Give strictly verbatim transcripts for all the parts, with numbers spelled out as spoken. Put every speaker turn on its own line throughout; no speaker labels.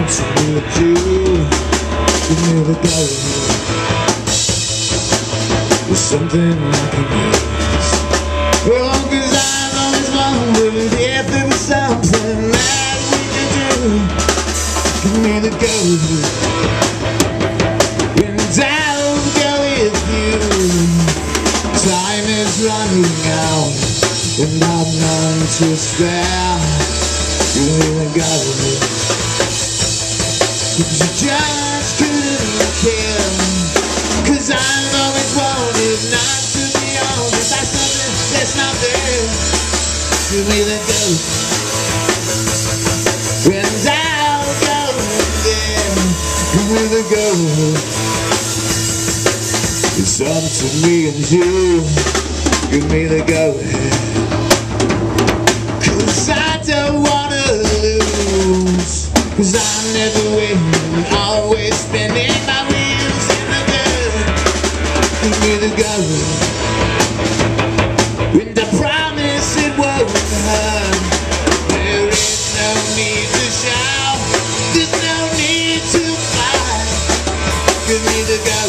something with you. Give me the go. There's something I can use. Oh, cause I've always wondered if there was something that we could do. Give me the go. And I'll go with you. Time is running out and I'm none to spare. Give me the go. Cause you just couldn't care. Cause I've always wanted not to be honest. That's something that's not there. Give me the go. And I'll go there. Give me the go. It's up to me and you. Give me the go. Cause I don't wanna lose. Cause I'm never winning, always spinning my wheels in the dirt. Give me the go. And I promise it won't hurt. There is no need to shout, there's no need to fight. Give me the go.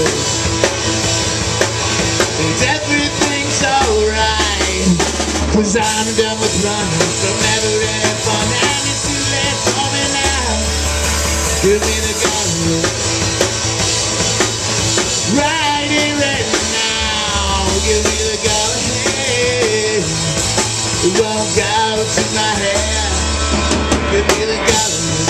And everything's alright. Cause I'm done with running from never any fun. And it's too late for me now. Give me the go. Right here and now. Give me the go. Hey, it won't go to my head. Give me the go.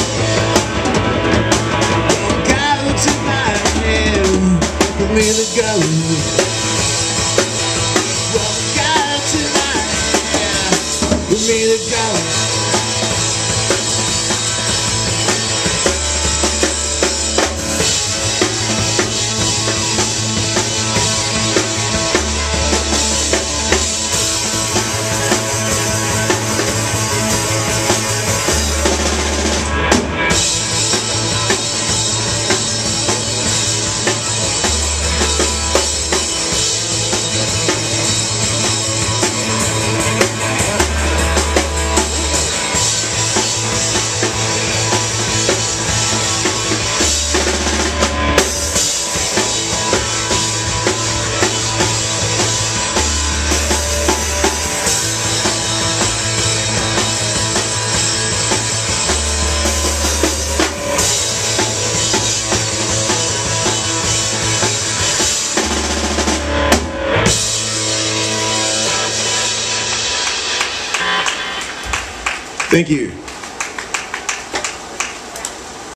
Won't go to my head. Give me the go. Won't go to my head. Give me the go.
Thank you.